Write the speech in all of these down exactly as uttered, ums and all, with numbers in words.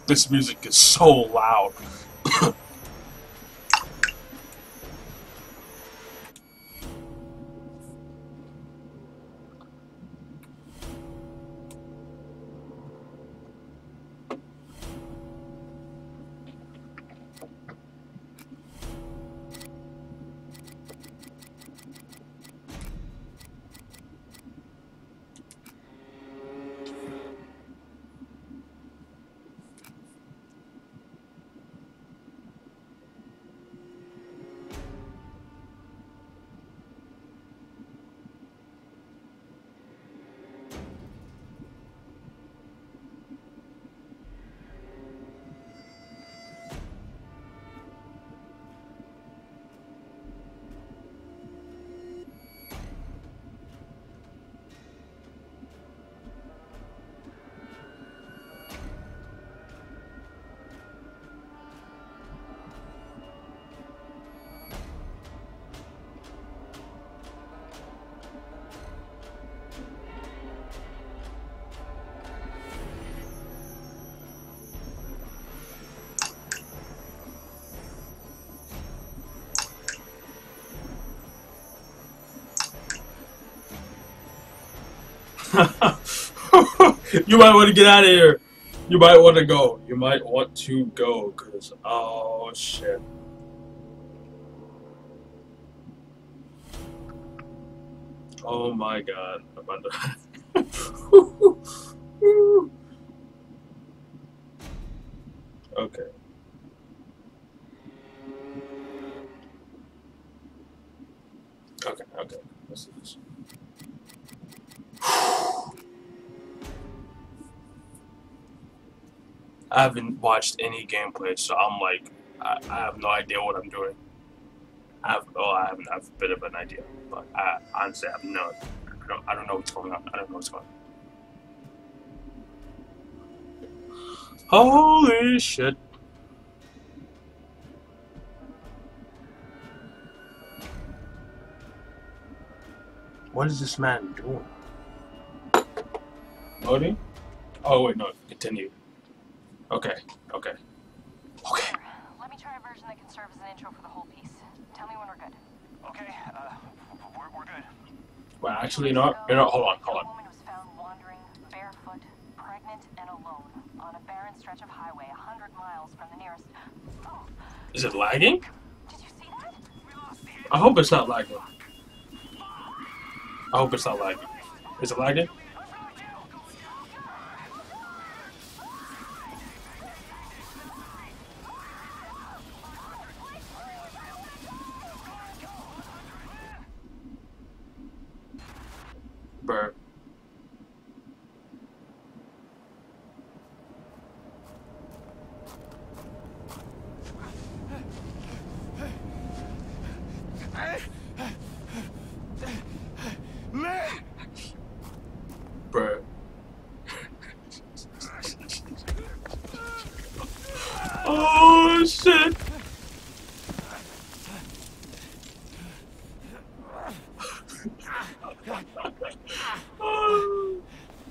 This music is so loud. You might want to get out of here. You might want to go. You might want to go, cause oh shit. Oh my god. I'm about to. Okay. Okay. Okay. Let's do this. I haven't watched any gameplay, so I'm like, I, I have no idea what I'm doing. I have, oh, I have, I have a bit of an idea, but I honestly have no, I don't, I don't know what's going on. I don't know what's going on. Holy shit. What is this man doing? Loading? Oh, wait, no, continue. Okay, okay. Okay. Let me try a version that can serve as an intro for the whole piece. Tell me when we're good. Okay, uh, we're, we're good. Well, actually, you know what? You know, hold on, hold A on. woman was found wandering, barefoot, pregnant, and alone on a barren stretch of highway a hundred miles from the nearest... Oh, Is it lagging? did you see that? I hope it's not lagging. I hope it's not lagging. Is it lagging? Bruh. Bruh. Oh shit! Oh.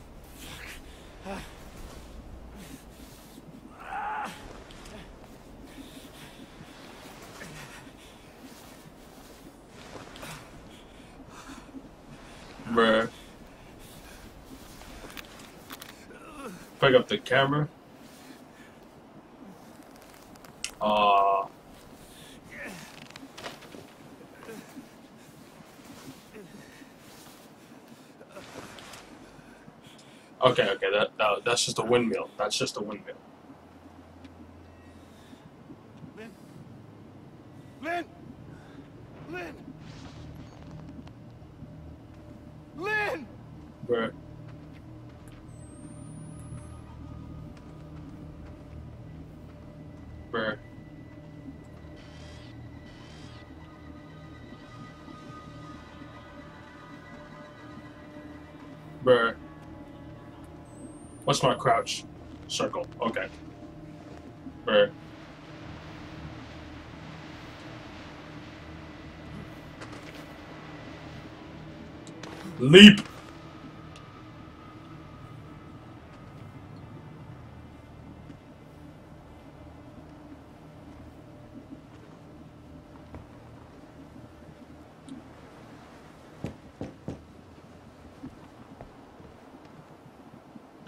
Bruh. Pick up the camera. Uh Okay, okay, that, that that's just a windmill. That's just a windmill. Lynn? Lynn? Lynn? Lynn? Bruh. Bruh. Bruh. What's my crouch? Circle. Okay. Bruh. Leap!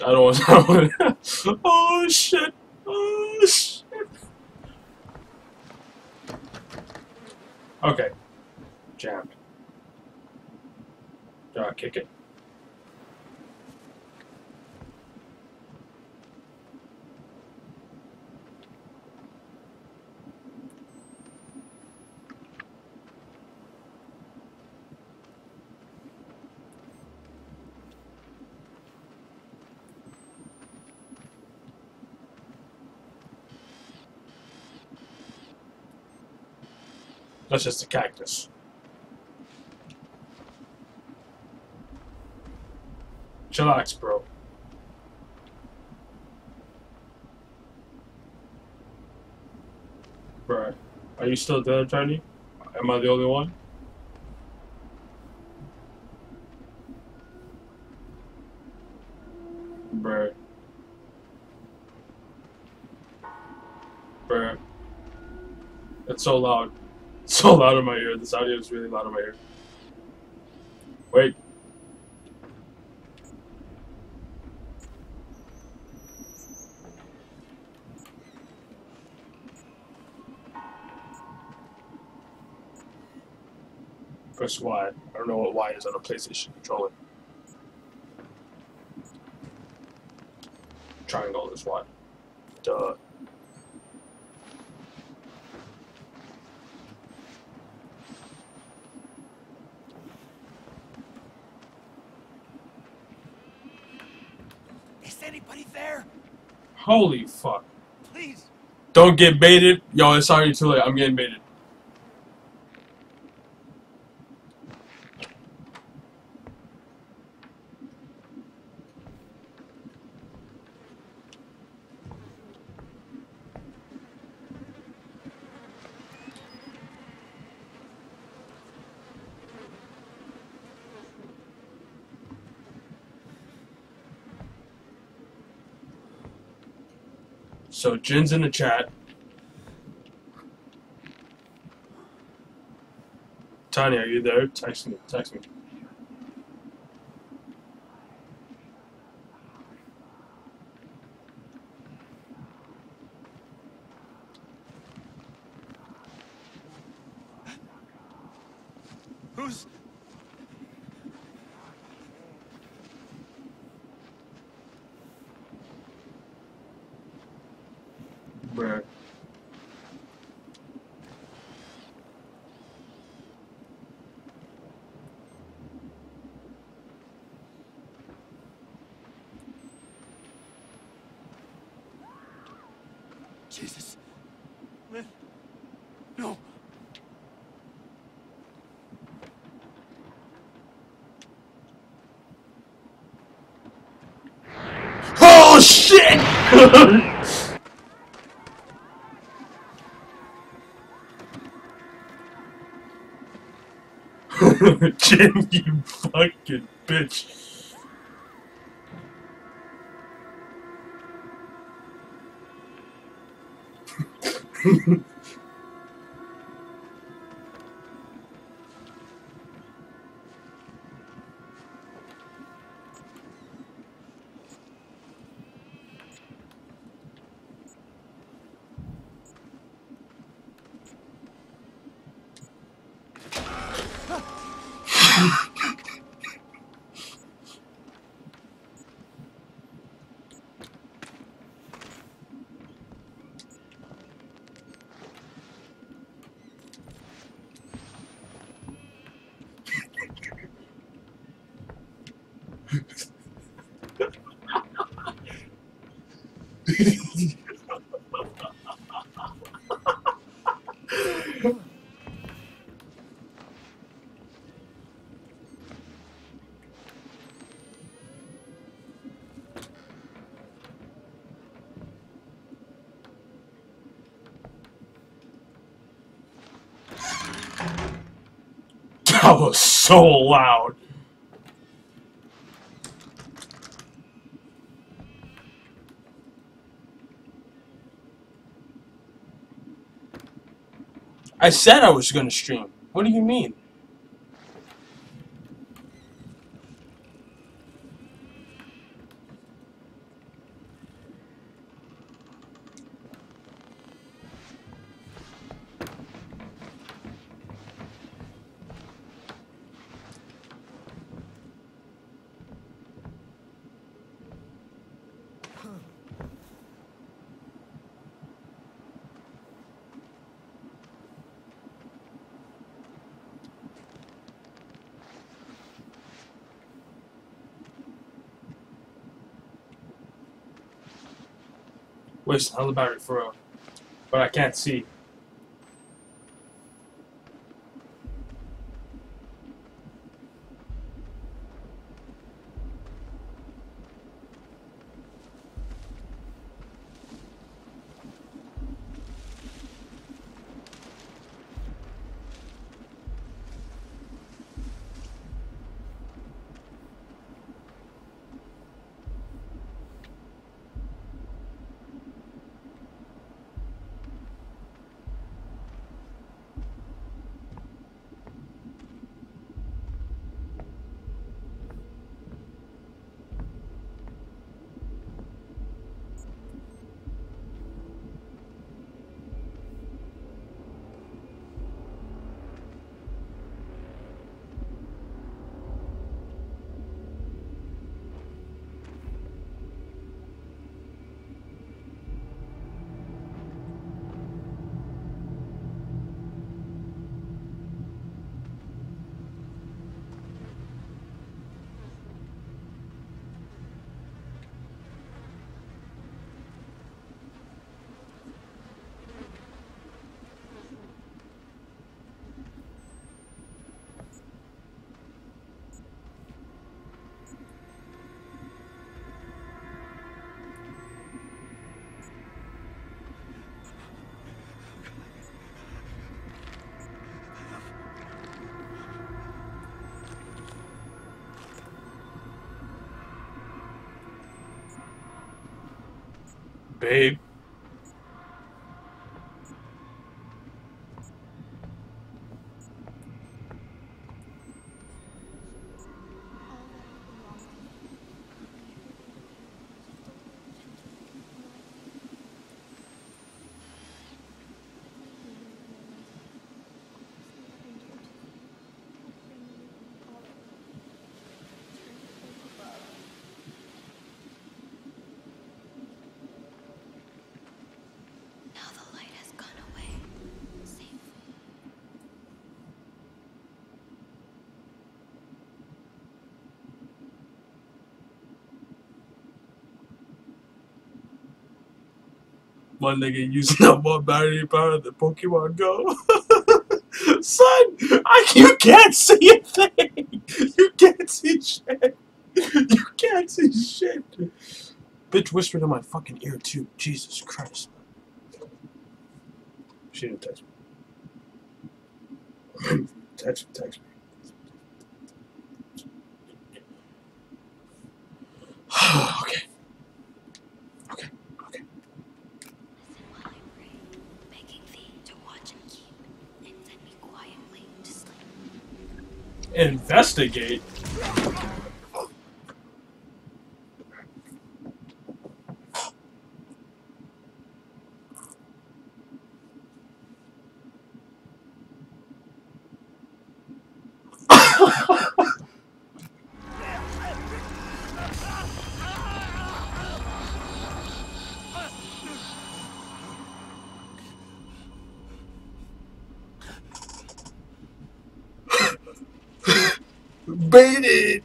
I don't want to. Oh shit! Oh shit! Okay. Jammed. Do I kick it? That's just a cactus. Chillax, bro. Bruh. Are you still there, Tony? Am I the only one? Bruh. Bruh. It's so loud. It's so loud in my ear. This audio is really loud in my ear. Wait. Press Y. I don't know what Y is on a PlayStation controller. Triangle is Y. Duh. Is anybody there? Holy fuck. Please. Don't get baited. Yo, it's already too late. I'm getting baited. So Jin's in the chat. Tanya, are you there? Text me. Text me. Who's... Bruh. Jesus. Lynn. No. Oh shit! Jin, you fucking bitch. That was so loud. I said I was gonna stream. What do you mean? Waste another battery for real. But I can't see. Babe. Now the light has gone away. Safely. My nigga using up more battery power than Pokemon Go. Son, I, you can't see a thing. You can't see shit. You can't see shit. Bitch whispered in my fucking ear too. Jesus Christ. She didn't text me. text me, text me. Okay. Okay. Okay. Listen while I pray, begging thee to watch and keep, and send me quietly to sleep. Investigate. Baited.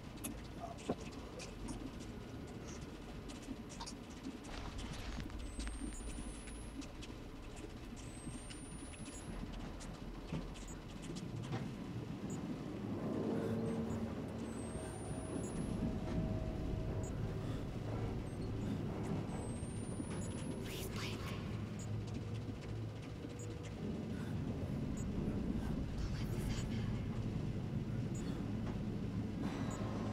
Please blink. Don't let this happen.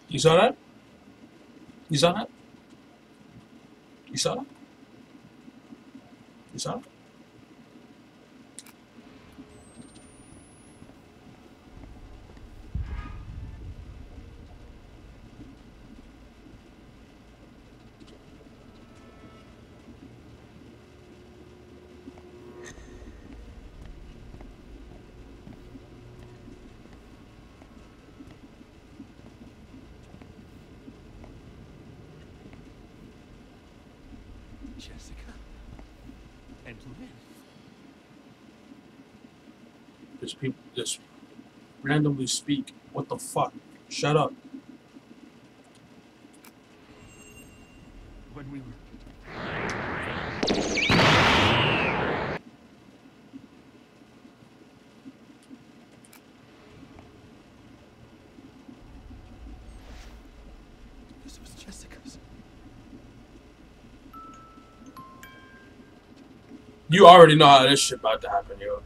You saw that? You saw that? You saw that? You saw that? Jessica. And Lynn. There's people just randomly speak. What the fuck? Shut up. When we were... This was Jessica's. You already know how this shit about to happen, yo.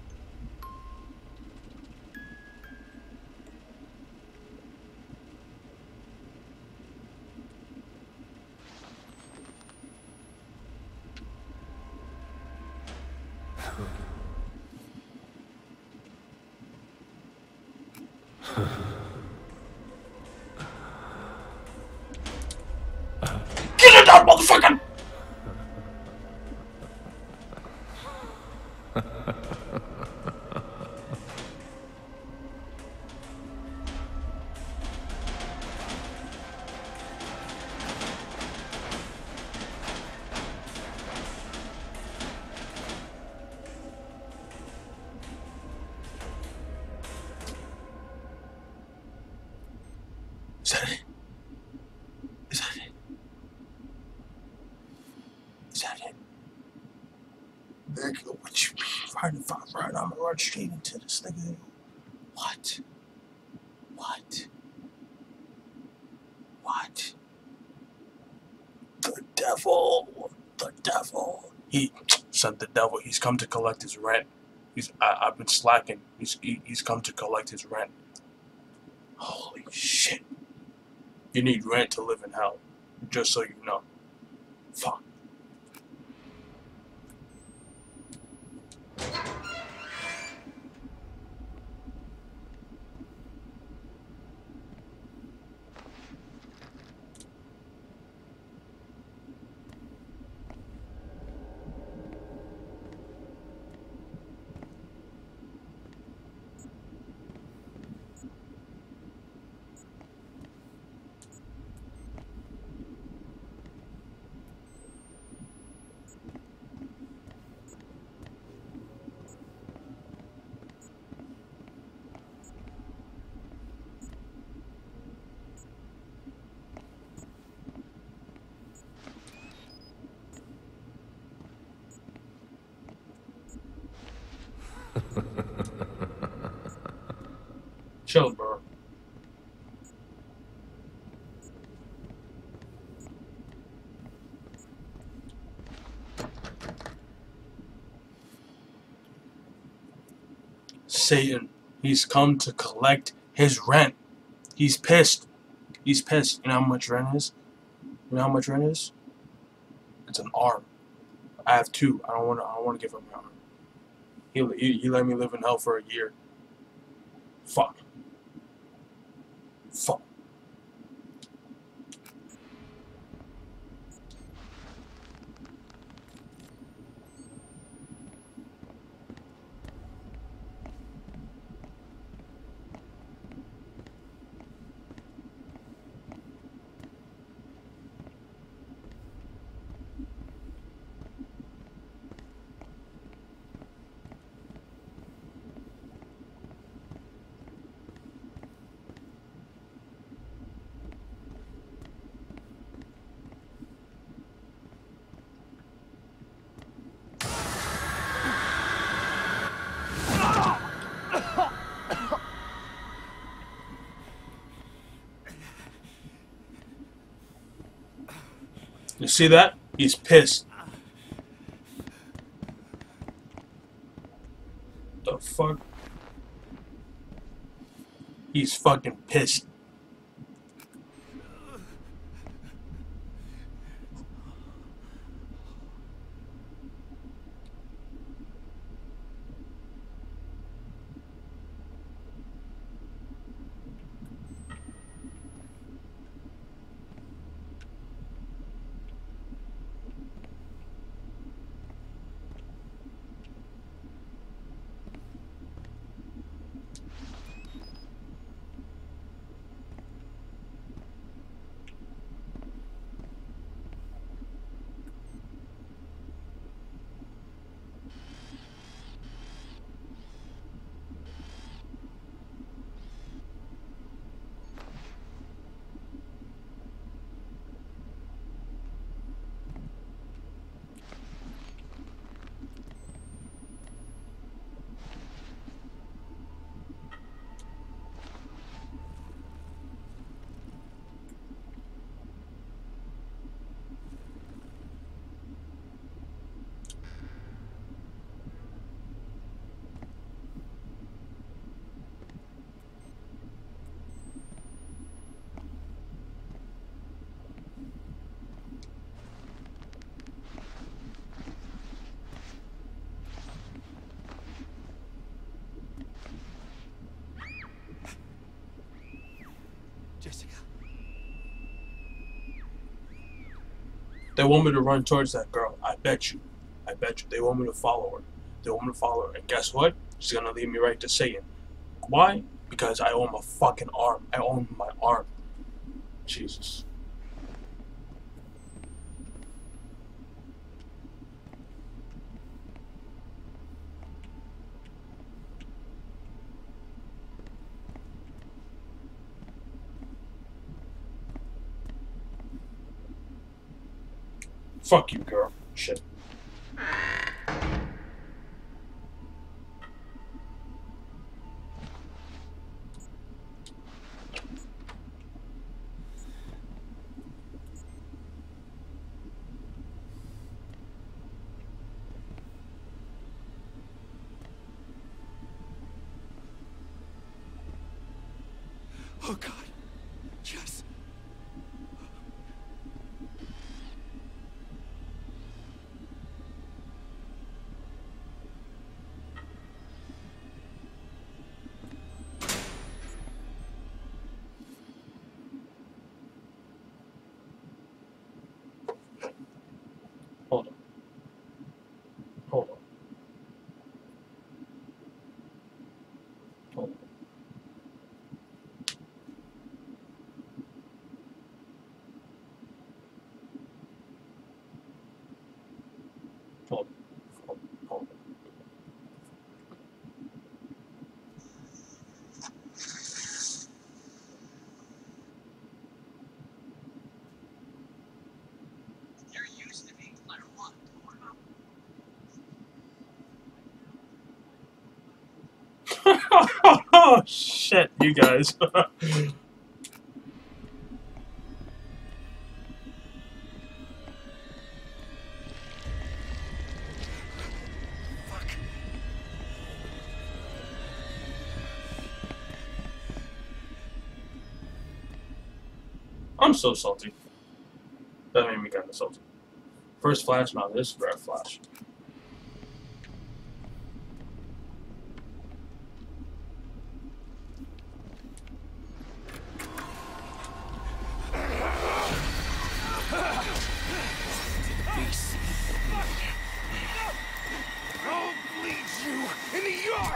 Get it down, motherfucker! Is that it? Is that it? Is that it? Nigga, what you mean? Right if I'm right, I'm gonna run straight into this nigga. What? What? What? The devil. The devil. He said the devil. He's come to collect his rent. He's. I, I've been slacking. He's. He, he's come to collect his rent. Holy shit. You need rent to live in hell. Just so you know. Fuck. Chill, bro. Satan, he's come to collect his rent. He's pissed. He's pissed. You know how much rent is? You know how much rent is? It's an arm. I have two. I don't want to. I don't want to give him my arm. He, he he let me live in hell for a year. Fuck. Fuck. You see that? He's pissed. The fuck? He's fucking pissed. They want me to run towards that girl. I bet you. I bet you. They want me to follow her. They want me to follow her. And guess what? She's gonna lead me right to Satan. Why? Because I own my fucking arm. I own my arm. Jesus. Fuck you, girl. Shit. Oh God. Yes. Hold on. Hold on. Hold on. Hold on. Hold on. Hold on. Oh shit, you guys. I'm so salty. That made me kind of salty. First flash, now this red flash. I'll bleed you in the yard.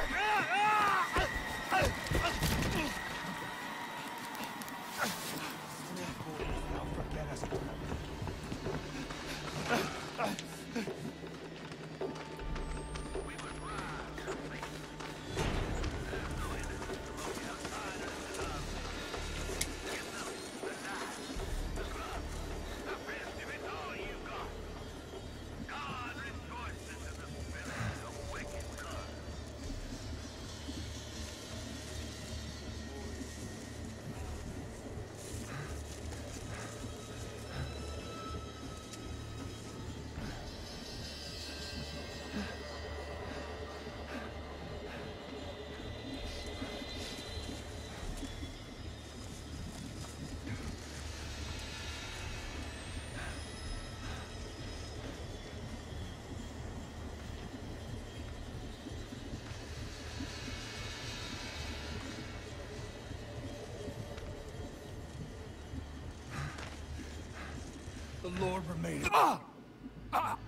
The Lord remaineth. Ah! Ah!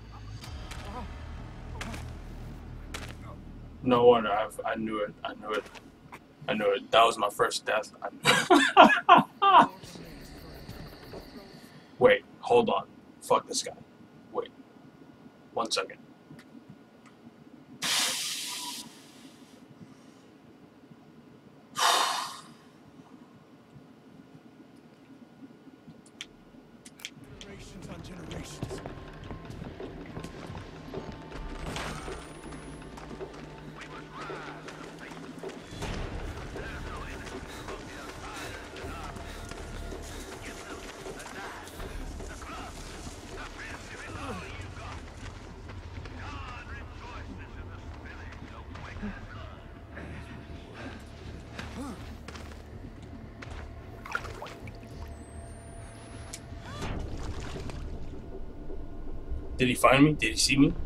No wonder. I I knew it. I knew it. I knew it. That was my first death. I Wait. Hold on. Fuck this guy. Wait. One second. Generations on generations. Did he find me? Did he see me?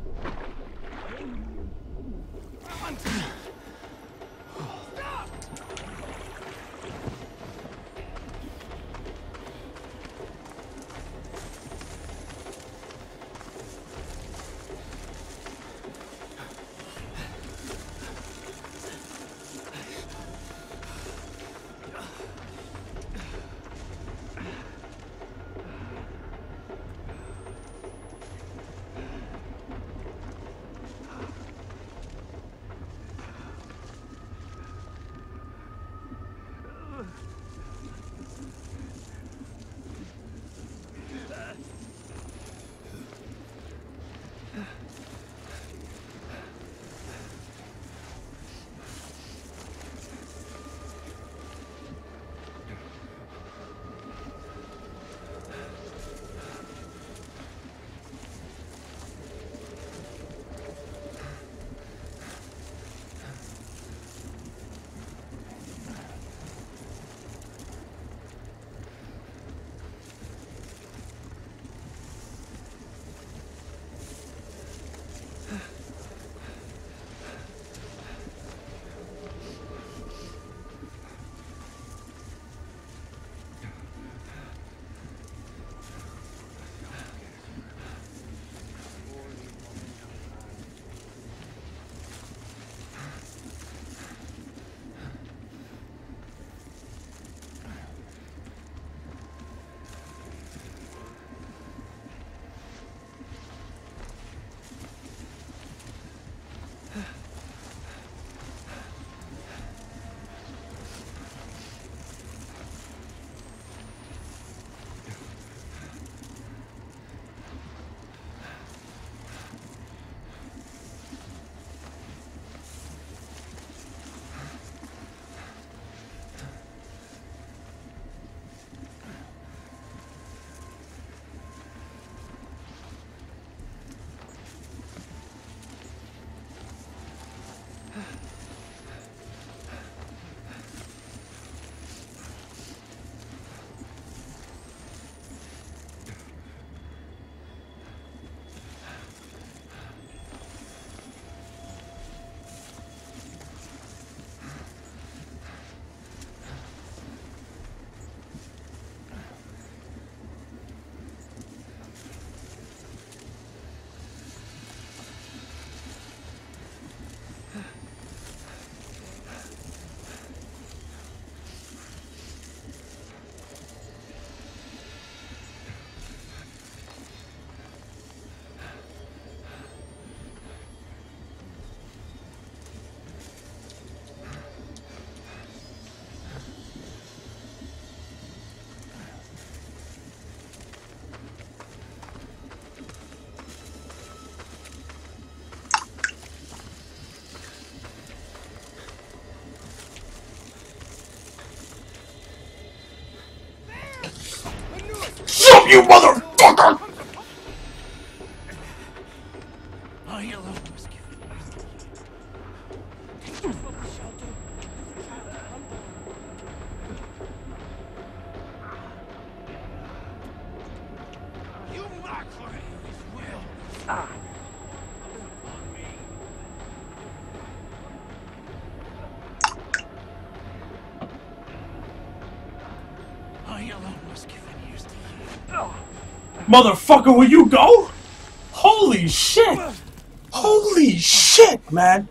you motherfucker! I alone was given you mark for his will. Ah. On me. I alone was given ears to hear. Motherfucker, will you go? Holy shit! Holy shit, man!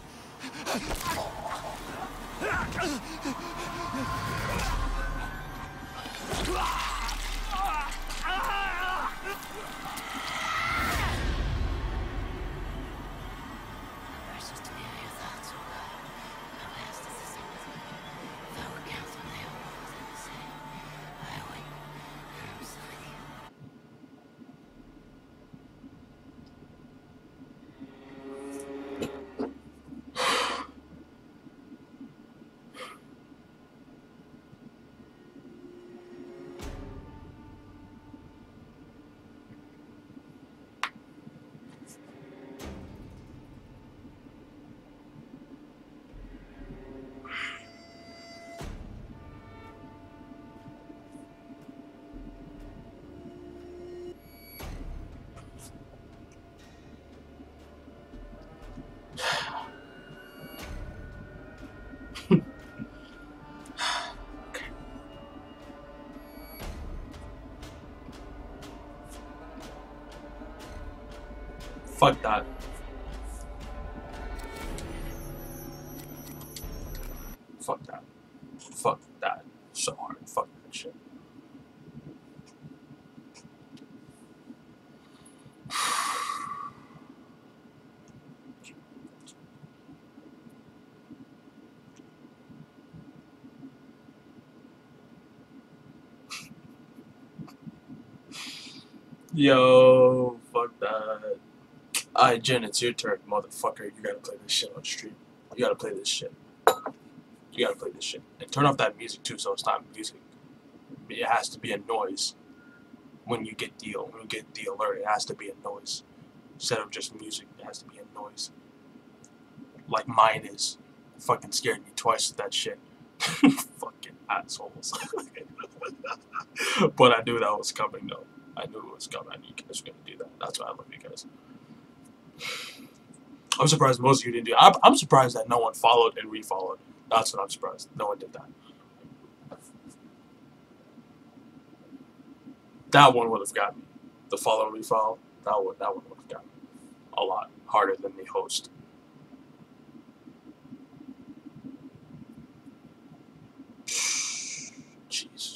Fuck that. Fuck that. Fuck that. So hard. Fuck that shit. Yo, fuck that. Alright, Jen, it's your turn, motherfucker. You gotta play this shit on stream. You gotta play this shit. You gotta play this shit. And turn off that music too, so it's not music. It has to be a noise. When you get the when you get the alert, it has to be a noise. Instead of just music, it has to be a noise. Like mine is. Fucking scared me twice with that shit. Fucking assholes. But I knew that was coming though. I knew it was coming. I knew you guys were gonna do that. That's why I love you guys. I'm surprised most of you didn't do it. I'm, I'm surprised that no one followed and refollowed. That's what I'm surprised. No one did that. That one would have got me. The follow and refollow. That one. That one would have got me a lot harder than the host. Jeez.